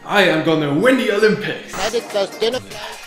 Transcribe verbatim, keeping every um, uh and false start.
I am gonna win the Olympics. Credit goes Döners.